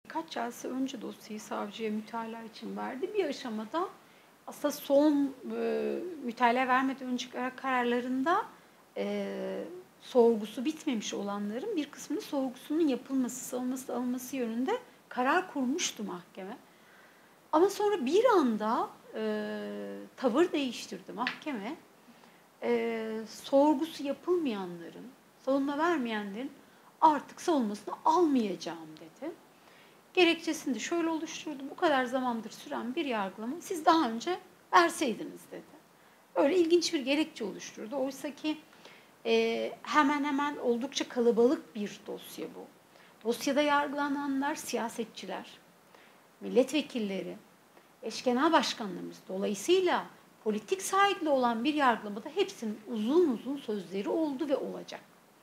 birkaç celse önce dosyayı savcıya mütalaa için verdi. Bir aşamada aslında son mütalaa vermeden önceki kararlarında sorgusu bitmemiş olanların bir kısmının sorgusunun yapılması, savunması, alınması yönünde karar kurmuştu mahkeme. Ama sonra bir anda tavır değiştirdi mahkeme. Sorgusu yapılmayanların, savunma vermeyenlerin artık savunmasını almayacağım dedi. Gerekçesini de şöyle oluşturdu. Bu kadar zamandır süren bir yargılama siz daha önce verseydiniz dedi. Öyle ilginç bir gerekçe oluşturdu. Oysa ki hemen hemen oldukça kalabalık bir dosya bu. Dosyada yargılananlar siyasetçiler, milletvekilleri, eş genel başkanlarımız. Dolayısıyla politik sahipli olan bir yargılamada hepsinin uzun uzun sözleri oldu ve olacak.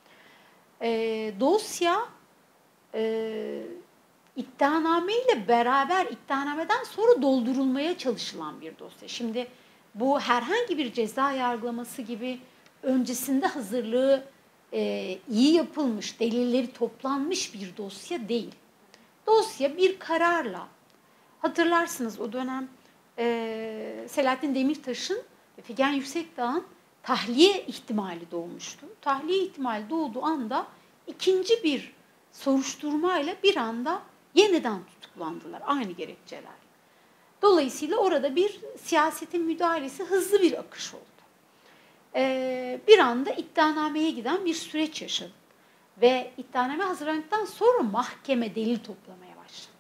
Dosya iddianame ile beraber iddianameden sonra doldurulmaya çalışılan bir dosya. Şimdi bu herhangi bir ceza yargılaması gibi öncesinde hazırlığı iyi yapılmış, delilleri toplanmış bir dosya değil. Dosya bir kararla, hatırlarsınız o dönem Selahattin Demirtaş'ın ve Figen Yüksekdağ'ın tahliye ihtimali doğmuştu. Tahliye ihtimali doğduğu anda ikinci bir soruşturmayla bir anda yeniden tutuklandılar aynı gerekçeler. Dolayısıyla orada bir siyasetin müdahalesi hızlı bir akış oldu. Bir anda iddianameye giden bir süreç yaşadı. Ve iddianame hazırlandıktan sonra mahkeme delil toplamaya başladı.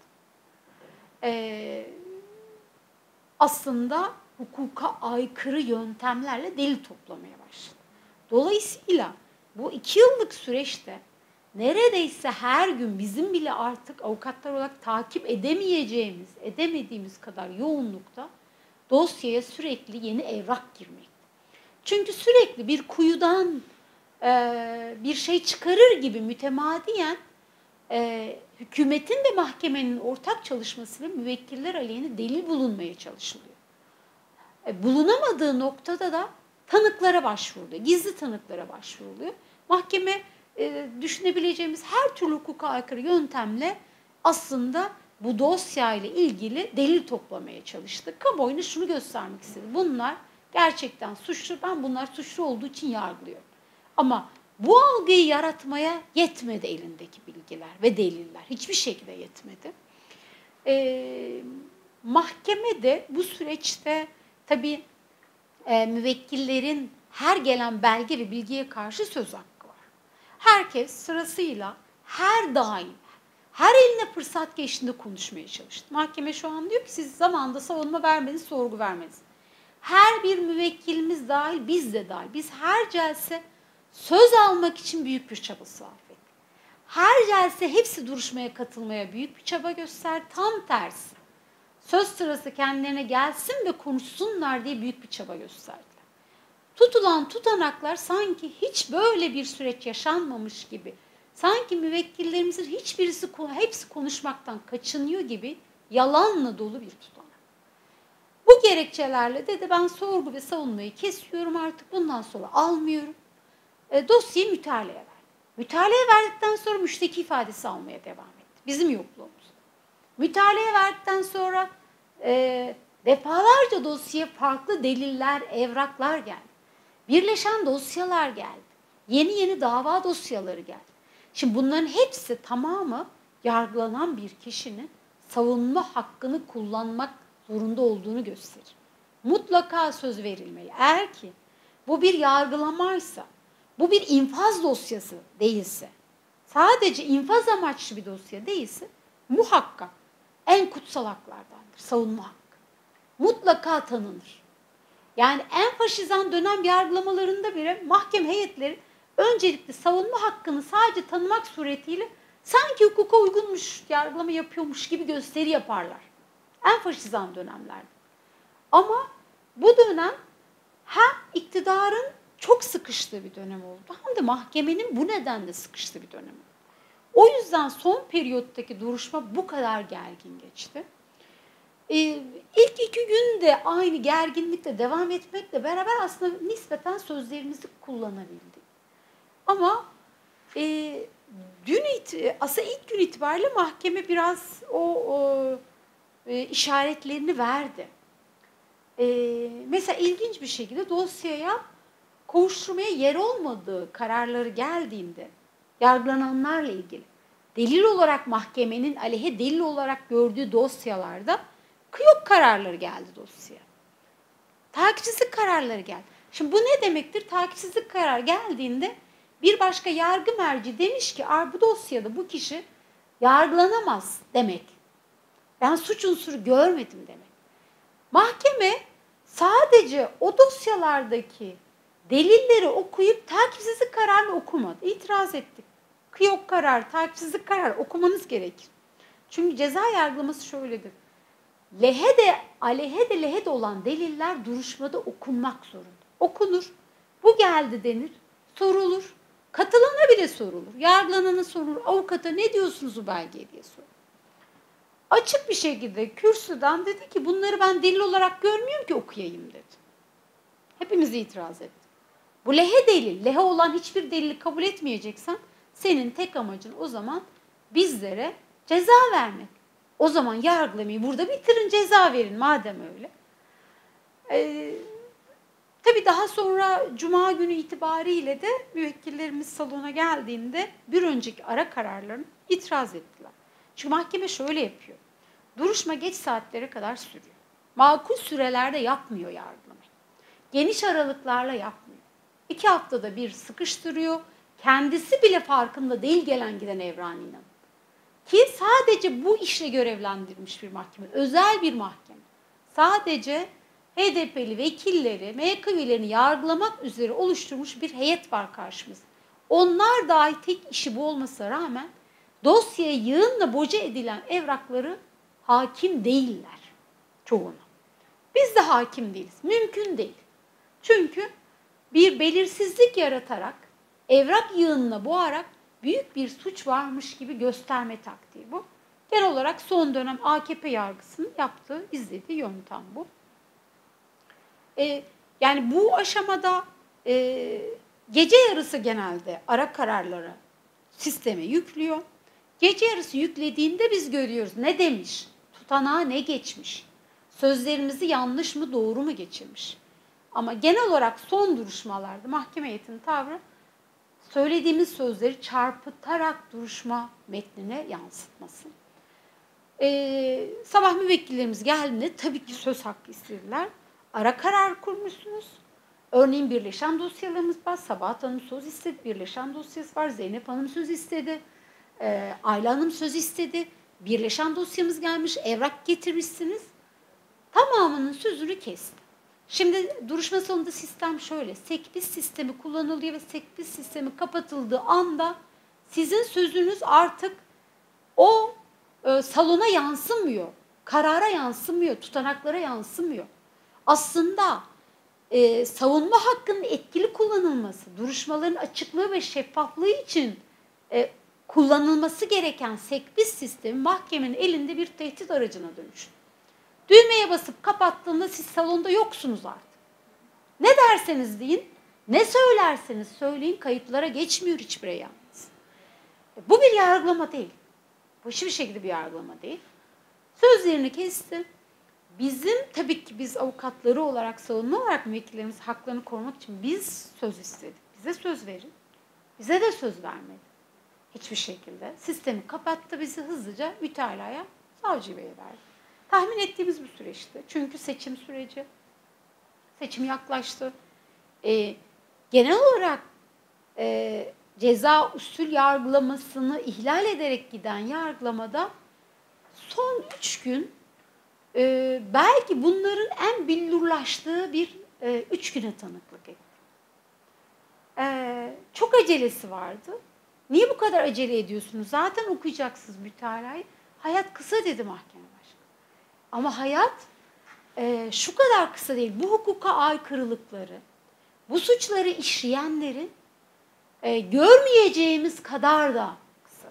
Aslında hukuka aykırı yöntemlerle delil toplamaya başladı. Dolayısıyla bu 2 yıllık süreçte neredeyse her gün bizim bile artık avukatlar olarak takip edemediğimiz kadar yoğunlukta dosyaya sürekli yeni evrak girmekte. Çünkü sürekli bir kuyudan bir şey çıkarır gibi mütemadiyen hükümetin ve mahkemenin ortak çalışmasıyla müvekkiller aleyhine delil bulunmaya çalışılıyor. Bulunamadığı noktada da tanıklara başvuruluyor, gizli tanıklara başvuruluyor. Mahkeme düşünebileceğimiz her türlü hukuka aykırı yöntemle aslında bu dosyayla ilgili delil toplamaya çalıştı. Kamuoyuna şunu göstermek istedi. Bunlar gerçekten suçlu, ben bunlar suçlu olduğu için yargılıyorum. Ama bu algıyı yaratmaya yetmedi elindeki bilgiler ve deliller. Hiçbir şekilde yetmedi. Mahkeme de bu süreçte tabii müvekkillerin her gelen belge ve bilgiye karşı söz hakkı var. Herkes sırasıyla her daim, her eline fırsat geçtiğinde konuşmaya çalıştı. Mahkeme şu an diyor ki siz zamanında savunma vermediniz, sorgu vermediniz. Her bir müvekkilimiz dahil, biz de dahil. Biz her celse söz almak için büyük bir çaba sarf ettik. Her celse hepsi duruşmaya katılmaya büyük bir çaba gösterdi. Tam tersi. Söz sırası kendilerine gelsin ve konuşsunlar diye büyük bir çaba gösterdiler. Tutulan tutanaklar sanki hiç böyle bir süreç yaşanmamış gibi, sanki müvekkillerimizin hepsi konuşmaktan kaçınıyor gibi yalanla dolu bir tutanak. Bu gerekçelerle dedi ben sorgu ve savunmayı kesiyorum artık bundan sonra almıyorum. Dosyayı mütalaya verdi. Mütalaya verdikten sonra müşteki ifadesi almaya devam etti. Bizim yokluğumuzda. Mütalaya verdikten sonra defalarca dosyaya farklı deliller, evraklar geldi. Birleşen dosyalar geldi. Yeni dava dosyaları geldi. Şimdi bunların hepsi tamamı yargılanan bir kişinin savunma hakkını kullanmak zorunda olduğunu gösterir. Mutlaka söz verilmeli. Eğer ki bu bir yargılamaysa, bu bir infaz dosyası değilse, sadece infaz amaçlı bir dosya değilse muhakkak en kutsal haklardandır savunma hakkı. Mutlaka tanınır. Yani en faşizan dönem yargılamalarında bile mahkeme heyetleri öncelikle savunma hakkını sadece tanımak suretiyle sanki hukuka uygunmuş, yargılama yapıyormuş gibi gösteri yaparlar. En faşizan dönemlerde. Ama bu dönem hem iktidarın çok sıkıştığı bir dönem oldu hem de mahkemenin bu nedenle sıkıştığı bir dönem oldu. O yüzden son periyottaki duruşma bu kadar gergin geçti. İlk 2 gün de aynı gerginlikle devam etmekle beraber aslında nispeten sözlerimizi kullanabildik. Ama aslında ilk gün itibariyle mahkeme biraz işaretlerini verdi. Mesela ilginç bir şekilde dosyaya kovuşturmaya yer olmadığı kararları geldiğinde yargılananlarla ilgili delil olarak mahkemenin aleyhe delil olarak gördüğü dosyalarda kıyok kararları geldi dosyaya. Takipsizlik kararları geldi. Şimdi bu ne demektir? Takipsizlik kararı geldiğinde bir başka yargı merci demiş ki bu dosyada bu kişi yargılanamaz demek. Ben suç unsuru görmedim demek. Mahkeme sadece o dosyalardaki delilleri okuyup takipsizlik kararını okumadı. İtiraz ettik. Kıyok kararı, takipsizlik kararı okumanız gerekir. Çünkü ceza yargılaması şöyledir. Aleyhe de olan deliller duruşmada okunmak zorunda. Okunur. Bu geldi denir. Sorulur. Katılana bile sorulur. Yargılanana sorulur. Avukata ne diyorsunuz bu belgeye diye sorulur. Açık bir şekilde kürsüden dedi ki bunları ben delil olarak görmüyorum ki okuyayım dedi. Hepimiz itiraz ettik. Bu lehe delil. Lehe olan hiçbir delili kabul etmeyeceksen senin tek amacın o zaman bizlere ceza vermek. O zaman yargılamayı burada bitirin, ceza verin madem öyle. Tabii daha sonra Cuma günü itibariyle de müvekkillerimiz salona geldiğinde bir önceki ara kararlarını itiraz ettiler. Çünkü mahkeme şöyle yapıyor. Duruşma geç saatlere kadar sürüyor. Makul sürelerde yapmıyor yargılamayı. Geniş aralıklarla yapmıyor. 2 haftada bir sıkıştırıyor. Kendisi bile farkında değil gelen giden Evran İnan. Ki sadece bu işle görevlendirilmiş bir mahkeme. Özel bir mahkeme. Sadece HDP'li vekilleri, MYK üyelerini yargılamak üzere oluşturmuş bir heyet var karşımızda. Onlar dahi tek işi bu olmasına rağmen dosyaya yığınla boca edilen evrakları hakim değiller çoğuna. Biz de hakim değiliz. Mümkün değil. Çünkü bir belirsizlik yaratarak, evrak yığınına boğarak büyük bir suç varmış gibi gösterme taktiği bu. Genel olarak son dönem AKP yargısının yaptığı, izlediği yöntem bu. Yani bu aşamada gece yarısı genelde ara kararları sisteme yüklüyor. Gece yarısı yüklediğinde biz görüyoruz ne demiş, tutanağa ne geçmiş, sözlerimizi yanlış mı doğru mu geçirmiş. Ama genel olarak son duruşmalarda mahkeme heyetinin tavrı söylediğimiz sözleri çarpıtarak duruşma metnine yansıtması. Sabah müvekkillerimiz geldiğinde tabii ki söz hakkı istediler. Ara karar kurmuşsunuz. Örneğin birleşen dosyalarımız var. Sabahat Hanım söz istedi. Birleşen dosyası var. Zeynep Hanım söz istedi. Ayla Hanım söz istedi. Birleşen dosyamız gelmiş. Evrak getirmişsiniz. Tamamının sözünü kesti. Şimdi duruşma sonunda sistem şöyle. Sekbiz sistemi kullanılıyor ve sekbiz sistemi kapatıldığı anda sizin sözünüz artık o salona yansımıyor. Karara yansımıyor. Tutanaklara yansımıyor. Aslında savunma hakkının etkili kullanılması, duruşmaların açıklığı ve şeffaflığı için kullanılması gereken sekbiz sistemi mahkemenin elinde bir tehdit aracına dönüştü. Düğmeye basıp kapattığında siz salonda yoksunuz artık. Ne derseniz deyin, ne söylerseniz söyleyin kayıtlara geçmiyor hiçbir yalnız. Bu bir yargılama değil. Bu hiçbir şekilde bir yargılama değil. Sözlerini kesti. Bizim tabii ki biz avukatları olarak, savunma olarak müvekkillerimiz haklarını korumak için biz söz istedik. Bize söz verin. Bize de söz vermedi. Hiçbir şekilde. Sistemi kapattı, bizi hızlıca mütalaya savcı beye verdi. Tahmin ettiğimiz bir süreçti. Çünkü seçim süreci. Seçim yaklaştı. Genel olarak ceza usul yargılamasını ihlal ederek giden yargılamada son 3 gün belki bunların en billurlaştığı bir 3 güne tanıklık etti. Çok acelesi vardı. Niye bu kadar acele ediyorsunuz? Zaten okuyacaksınız mütalayı. Hayat kısa dedi mahkeme başkanı. Ama hayat şu kadar kısa değil. Bu hukuka aykırılıkları, bu suçları işleyenlerin görmeyeceğimiz kadar da kısa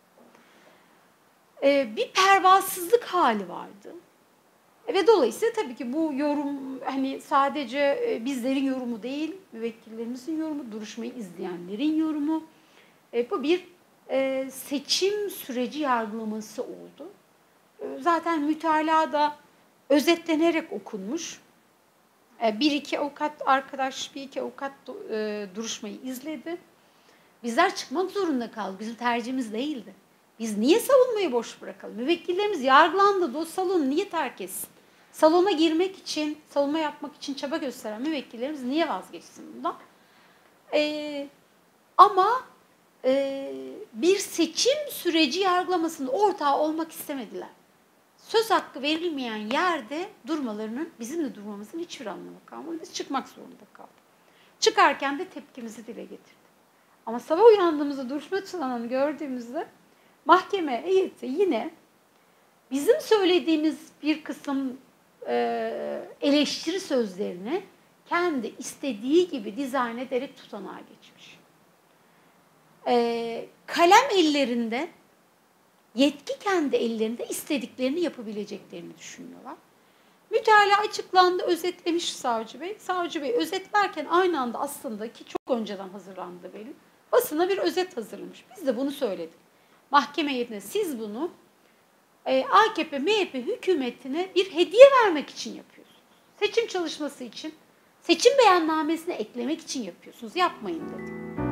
değil. Bir pervasızlık hali vardı. Ve dolayısıyla tabii ki bu yorum hani sadece bizlerin yorumu değil, müvekkillerimizin yorumu, duruşmayı izleyenlerin yorumu. Bu bir seçim süreci yargılaması oldu. Zaten mütalada özetlenerek okunmuş. Bir iki avukat duruşmayı izledi. Bizler çıkmak zorunda kaldık. Bizim tercihimiz değildi. Biz niye savunmayı boş bırakalım? Müvekkillerimiz yargılandı. O salonu niye terk etsin? Salona girmek için, savunma yapmak için çaba gösteren müvekkillerimiz niye vazgeçsin bundan? Ama bir seçim süreci yargılamasında ortağı olmak istemediler. Söz hakkı verilmeyen yerde durmalarının, bizim de durmamızın hiçbir anlamı kalmadı. Biz çıkmak zorunda kaldık. Çıkarken de tepkimizi dile getirdik. Ama sabah uyandığımızda duruşma tutanağını gördüğümüzde mahkeme heyeti yine bizim söylediğimiz bir kısım eleştiri sözlerini kendi istediği gibi dizayn ederek tutanağa geçmiş. Kalem ellerinde, yetki kendi ellerinde istediklerini yapabileceklerini düşünüyorlar. Mütalaa açıklandı, özetlemiş savcı bey. Savcı bey özetlerken aynı anda aslında ki çok önceden hazırlandı benim. Basına bir özet hazırlamış. Biz de bunu söyledik. Mahkeme heyetine siz bunu AKP, MHP hükümetine bir hediye vermek için yapıyorsunuz. Seçim çalışması için, seçim beyannamesine eklemek için yapıyorsunuz. Yapmayın dedi.